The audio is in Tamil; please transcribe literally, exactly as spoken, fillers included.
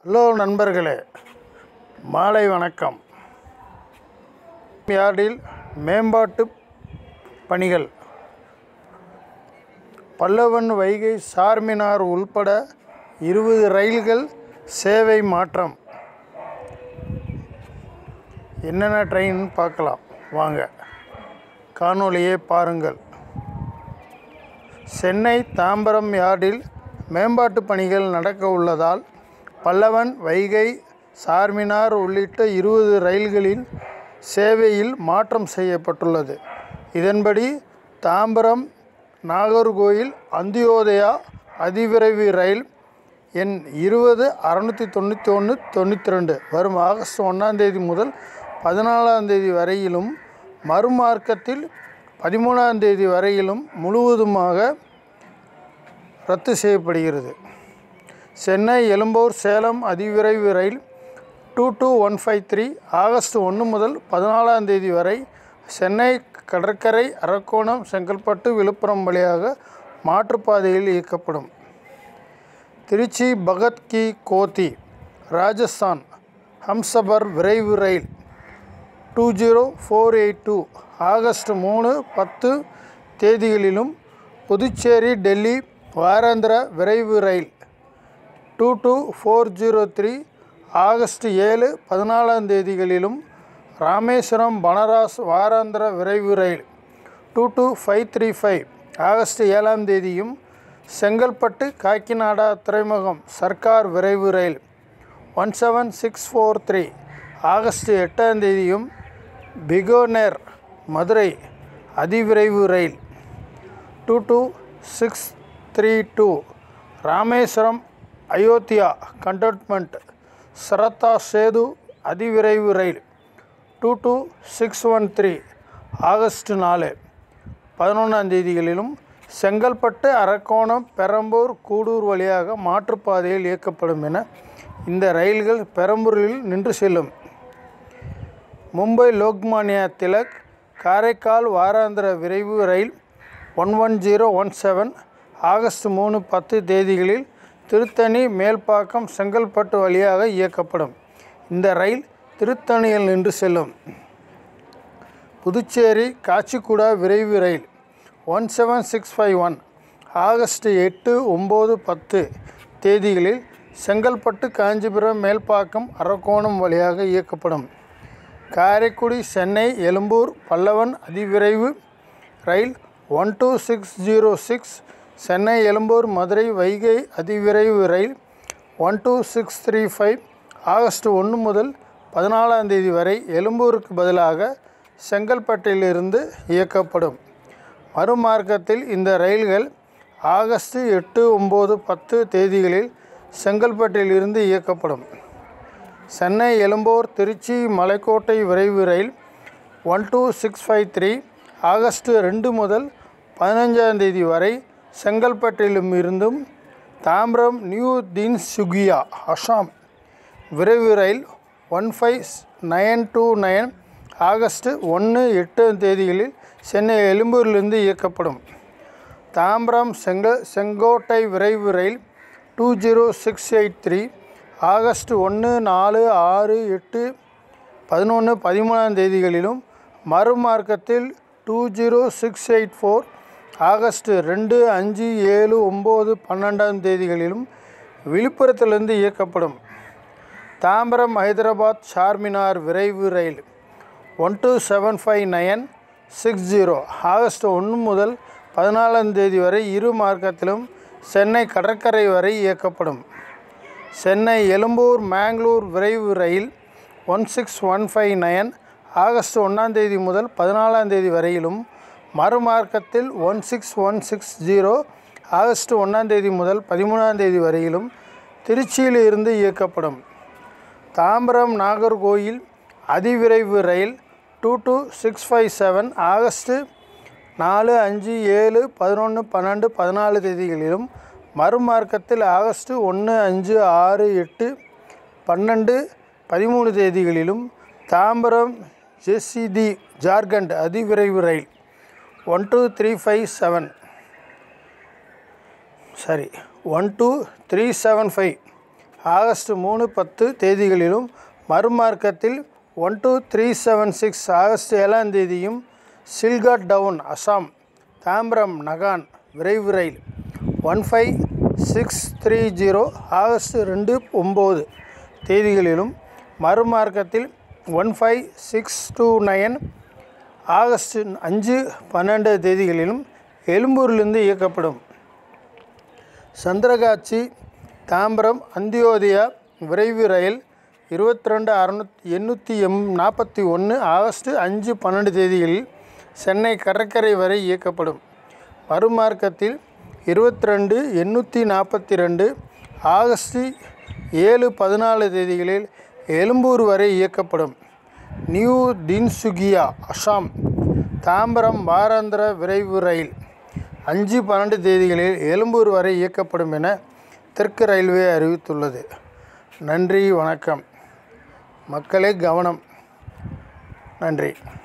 ஹலோ நண்பர்களே, மாலை வணக்கம். யார்டில் மேம்பாட்டு பணிகள். பல்லவன், வைகை, சார்மினார் உள்பட இருபது ரயில்கள் சேவை மாற்றம். என்னென்ன ட்ரெயின் பார்க்கலாம் வாங்க, காணொளியை பாருங்கள். சென்னை தாம்பரம் யார்டில் மேம்பாட்டு பணிகள் நடக்க உள்ளதால் பல்லவன், வைகை, சார்மினார் உள்ளிட்ட இருபது ரயில்களின் சேவையில் மாற்றம் செய்யப்பட்டுள்ளது. இதன்படி தாம்பரம் நாகர்கோயில் அந்தியோதயா அதிவிரைவு ரயில் எண் இருபது அறுநூற்றி தொண்ணூற்றி ஒன்று தொண்ணூற்றி ரெண்டு வரும் ஆகஸ்ட் ஒன்றாம் தேதி முதல் பதினாலாம் தேதி வரையிலும், மறுமார்க்கத்தில் பதிமூணாம் தேதி வரையிலும் முழுவதுமாக ரத்து செய்யப்படுகிறது. சென்னை எழும்பூர் சேலம் அதிவிரைவு ரயில் two two one five three August ஒன்று முதல் பதினாலாம் தேதி வரை சென்னை கடற்கரை, அரக்கோணம், செங்கல்பட்டு, விழுப்புரம் வழியாக மாற்றுப்பாதையில் இயக்கப்படும். திருச்சி பகத் கி கோத்தி ராஜஸ்தான் ஹம்சபர் விரைவு ரயில் two zero four eight two August மூணு பத்து தேதிகளிலும், புதுச்சேரி டெல்லி வாராந்திர விரைவு ரயில் two two four zero three August ஏழு பதினாலாம் தேதிகளிலும், ராமேஸ்வரம் பனராஸ் வாராந்திர விரைவு ரயில் two two five three five August ஏழாம் தேதியும், செங்கல்பட்டு காக்கிநாடா துறைமுகம் சர்க்கார் விரைவு ரயில் one seven six four three August எட்டாம் தேதியும், பிகோனேர் மதுரை அதிவிரைவு ரயில் two two six three two Rameswaram Ayodhya cantonment Shraddha Sethu அதிவிரைவு ரயில் two two six one three August நாலு பதினொன்றாம் தேதிகளிலும், செங்கல்பட்டு அரக்கோணம் பெரம்பூர் கூடூர் வழியாக மாற்றுப்பாதையில் இயக்கப்படும் என இந்த ரயில்கள் பெரம்பூரில் நின்று செல்லும். மும்பை லோக்மான்யா திலக் காரைக்கால் வாராந்திர விரைவு ரயில் one one zero one seven August மூணு பத்து தேதிகளில் திருத்தணி, மேல்பாக்கம், செங்கல்பட்டு வழியாக இயக்கப்படும். இந்த ரயில் திருத்தணியில் நின்று செல்லும். புதுச்சேரி காச்சிகுடா விரைவு ரயில் one seven six five one August எட்டு ஒம்பது பத்து தேதிகளில் செங்கல்பட்டு, காஞ்சிபுரம், மேல்பாக்கம், அரக்கோணம் வழியாக இயக்கப்படும். காரைக்குடி சென்னை எழும்பூர் பல்லவன் அதிவிரைவு ரயில் one two six zero six Chennai Egmore Madurai Vaigai அதிவிரைவு ரயில் one two six three five August ஒன்று முதல் பதினாலாம் தேதி வரை எழும்பூருக்கு பதிலாக செங்கல்பட்டிலிருந்து இயக்கப்படும். மறுமார்க்கத்தில் இந்த ரயில்கள் ஆகஸ்ட் எட்டு ஒம்பது பத்து தேதிகளில் செங்கல்பட்டிலிருந்து இயக்கப்படும். சென்னை எழும்பூர் திருச்சி மலைக்கோட்டை விரைவு ரயில் one two six five three August ரெண்டு முதல் பதினஞ்சாம் தேதி வரை செங்கல்பட்டிலும் இருந்தும், தாம்பரம் நியூ தின்சுகியா அசாம் விரைவு ரயில் one five nine two nine August ஒன்று எட்டு தேதிகளில் சென்னை எழும்பூரிலிருந்து இயக்கப்படும். தாம்பரம் செங்க செங்கோட்டை விரைவு ரயில் two zero six eight three August ஒன்று நாலு ஆறு எட்டு பதினொன்று பதிமூணாம் தேதிகளிலும், மறுமார்க்கத்தில் two zero six eight four August ரெண்டு அஞ்சு ஏழு ஒம்பது பன்னெண்டாம் தேதிகளிலும் விழுப்புரத்திலிருந்து இயக்கப்படும். தாம்பரம் ஹைதராபாத் சார்மினார் விரைவு ரயில் one two seven five nine six zero August ஒன்று முதல் பதினாலாம் தேதி வரை இரு மார்க்கத்திலும் சென்னை கடற்கரை வரை இயக்கப்படும். சென்னை எழும்பூர் மேங்களூர் விரைவு ரயில் one six one five nine August ஒன்றாம் தேதி முதல் பதினாலாம் தேதி வரையிலும், மறுமார்க்கத்தில் one six one six zero August ஒன்றாம் தேதி முதல் பதிமூணாம் தேதி வரையிலும் திருச்சியில் இருந்து இயக்கப்படும். தாம்பரம் நாகர்கோயில் அதிவிரைவு ரயில் two two six five seven August நாலு அஞ்சு ஏழு பதினொன்று பன்னெண்டு பதினாலு தேதிகளிலும், மறுமார்க்கத்தில் ஆகஸ்ட் ஒன்று அஞ்சு ஆறு எட்டு பன்னெண்டு பதிமூணு தேதிகளிலும், தாம்பரம் ஜெசிடி ஜார்க்கண்ட் அதிவிரைவு ரயில் one two three five seven sorry one two three seven five August மூணு பத்து தேதிகளிலும் மறுமார்க்கத்தில் one two three seven six August ஏழாம் தேதியும் சில்காட் டவுன் அசாம் தாம்பரம் நகான் விரைவு ரயில் one five six three zero August ரெண்டு ஒம்பது தேதிகளிலும் மறுமார்க்கத்தில் one five six two nine August அஞ்சு பன்னெண்டு தேதிகளிலும் எழும்பூரிலிருந்து இயக்கப்படும். சந்திரகாட்சி தாம்பரம் அந்தியோதயா விரைவு ரயில் இருபத்தி ரெண்டு அறுநூத்தி எண்ணூற்றி எம் நாற்பத்தி ஒன்று ஆகஸ்ட் அஞ்சு பன்னெண்டு தேதிகளில் சென்னை கடற்கரை வரை இயக்கப்படும். மறுமார்க்கத்தில் இருபத்தி ரெண்டு எண்ணூற்றி நாற்பத்தி ரெண்டு ஆகஸ்ட் ஏழு பதினாலு தேதிகளில் எழும்பூர் வரை இயக்கப்படும். நியூ தின்சுகியா அசாம் தாம்பரம் வாராந்திர விரைவு ரயில் அஞ்சு பன்னெண்டு தேதிகளில் எழும்பூர் வரை இயக்கப்படும் என தெற்கு ரயில்வே அறிவித்துள்ளது. நன்றி, வணக்கம். மக்களே கவனம். நன்றி.